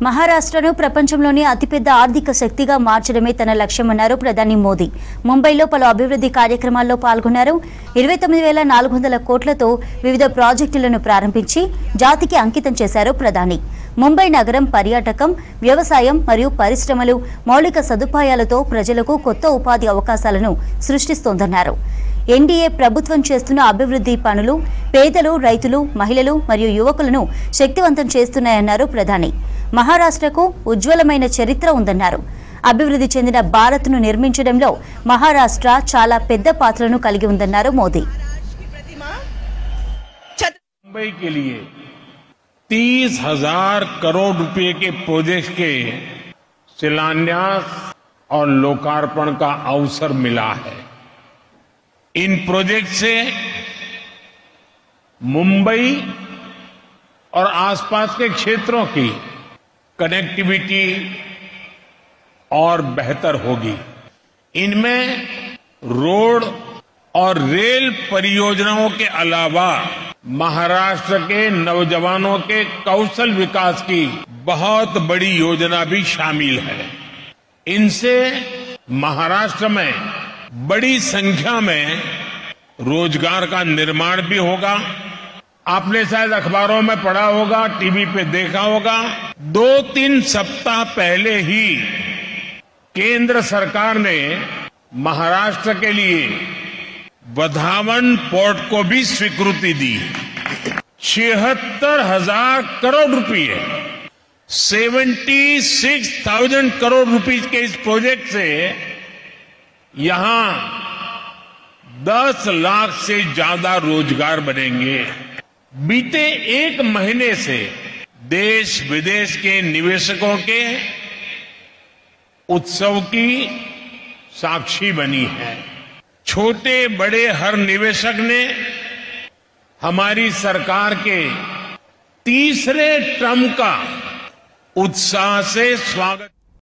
మహారాష్ట్రను ప్రపంచంలోని అతిపెద్ద ఆర్థిక శక్తిగా మార్చడమే తన లక్ష్యమన్నారు ప్రధాని మోదీ. ముంబైలో పలు అభివృద్ధి కార్యక్రమాల్లో పాల్గొన్నారు. 29,400 కోట్లతో వివిధ ప్రాజెక్టులను ప్రారంభించి జాతికి అంకితం చేశారు ప్రధాని. ముంబై నగరం పర్యాటకం, వ్యవసాయం మరియు పరిశ్రమలు, మౌలిక సదుపాయాలతో ప్రజలకు కొత్త ఉపాధి అవకాశాలను సృష్టిస్తోందన్నారు. ఎన్డీఏ ప్రభుత్వం చేస్తున్న అభివృద్ధి పనులు పేదలు, రైతులు, మహిళలు మరియు యువకులను శక్తివంతం చేస్తున్నాయన్నారు ప్రధాని. మహారాష్ట్రకు ఉజ్వలమైన చరిత్ర ఉందన్నారు. అభివృద్ధి చెందిన భారత్ను నిర్మించడంలో మహారాష్ట్ర చాలా పెద్ద పాత్రను కలిగి ఉందన్నారు మోదీ. मुंबई के लिए 30,000 करोड़ रुपए के प्रोजेक्ट के शिलान्यास और लोकार्पण का अवसर मिला है। इन प्रोजेक्ट से मुंबई और आसपास के क्षेत्रों की कनेक्टिविटी और बेहतर होगी। इनमें रोड और रेल परियोजनाओं के अलावा महाराष्ट्र के नौजवानों के कौशल विकास की बहुत बड़ी योजना भी शामिल है। इनसे महाराष्ट्र में बड़ी संख्या में रोजगार का निर्माण भी होगा। आपने शायद अखबारों में पढ़ा होगा, टीवी पे देखा होगा, 2-3 सप्ताह पहले ही केंद्र सरकार ने महाराष्ट्र के लिए वधावन पोर्ट को भी स्वीकृति दी। 76,000 करोड़ रुपए 76,000 करोड़ रुपए के इस प्रोजेक्ट से यहां 10 लाख से ज्यादा रोजगार बनेंगे। बीते 1 महीने से देश विदेश के निवेशकों के उत्सव की साक्षी बनी है। छोटे बड़े हर निवेशक ने हमारी सरकार के तीसरे टर्म का उत्साह से स्वागत